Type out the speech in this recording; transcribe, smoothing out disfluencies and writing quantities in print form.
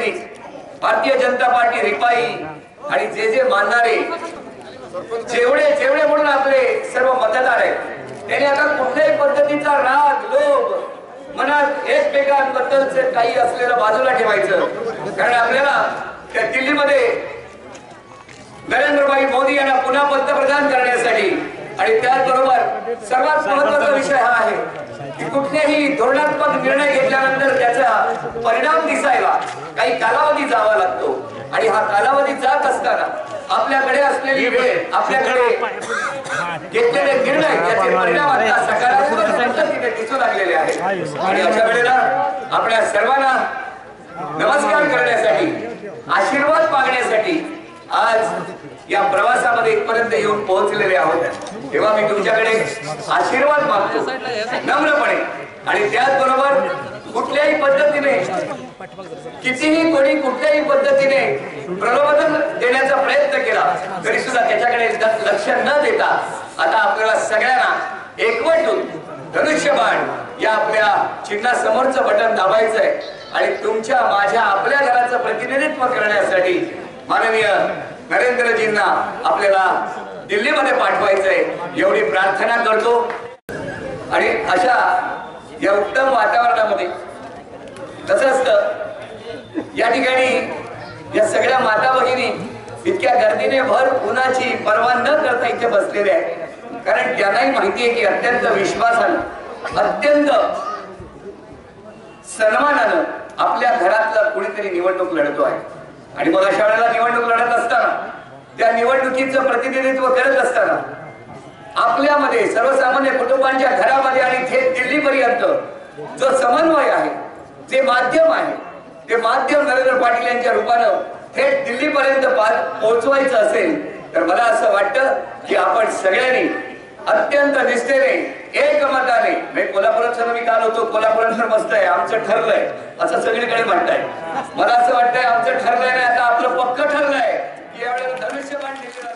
सैनिक, भारतीय जनता पार्टी रिपाई आणि जे मानणारे जेवढे म्हणून आपले सर्व मतदार आहेत त्यांनी आता कुठल्याही पद्धतीचा राग लोभ मनात एकमेकांबद्दलचे काही असलेलं बाजूला ठेवायचं। कारण आपल्याला त्या दिल्लीमध्ये नरेंद्रभाई मोदी यांना पुन्हा पंतप्रधान करण्यासाठी आणि त्याचबरोबर सर्वात महत्त्वाचा विषय हा आहे की कुठलेही धोरणात्मक निर्णय घेतल्यानंतर त्याचा परिणाम दिसायला काही कालावधी जावा लागतो आणि हा कालावधी जात असताना आपल्याकडे असलेली वेळ आपल्याकडे घेतलेले निर्णय याचे परिणाम आता सकारात्मक पद्धतीने दिसू लागलेले आहेत। आणि अशा वेळेला आपल्या सर्वांना नमस्कार करण्यासाठी आशीर्वाद मागण्यासाठी आज या प्रवासामध्ये इथपर्यंत येऊन पोहोचलेले आहोत। तेव्हा मी तुमच्याकडे आशीर्वाद मागतो नम्रपणे आणि त्याचबरोबर कुठल्याही पद्धतीने कितीही कोणी कुठल्याही पद्धतीने प्रलोभन देण्याचा प्रयत्न केला तरी सुद्धा त्याच्याकडे लक्ष न देता आता आपल्याला सगळ्यांना एकवट होऊन धनुष्यबाण या आपल्या चिन्हासमोरचं बटन दाबायचंय आणि तुमच्या माझ्या आपल्या घराचं प्रतिनिधित्व करण्यासाठी माननीय नरेंद्रजींना आपल्याला दिल्लीमध्ये पाठवायचंय एवढी प्रार्थना करतो। आणि अशा या उत्तम वातावरणामध्ये कसं असतं या ठिकाणी या सगळ्या माता भगिनी इतक्या गर्दीने भर उन्हाची पर्वा न करता इथे बसलेले आहेत कारण त्यांनाही माहिती आहे की अत्यंत विश्वासानं अत्यंत सन्मानानं आपल्या घरातला कुणीतरी निवडणूक लढतो आहे आणि मग अशा वेळेला निवडणूक लढत असताना त्या निवडणुकीचं प्रतिनिधित्व करत असताना आपल्यामध्ये सर्वसामान्य कुटुंबांच्या घरामध्ये आणि थेट दिल्लीपर्यंत जो समन्वय आहे जे माध्यम आहे ते माध्यम नरेंद्र पाटील यांच्या रूपानं थेट दिल्लीपर्यंत पोहोचवायचं असेल तर मला असं वाटतं की आपण सगळ्यांनी अत्यंत निष्ठेने एकमताने कोल्हापुरात मी काल होतो कोल्हापुरात मस्त आहे आमचं ठरलंय असं सगळीकडे म्हणताय मला असं वाटतंय आमचं ठरलंय नाही आता आपलं पक्क ठरलंय की यावेळेला धनुष्यबाण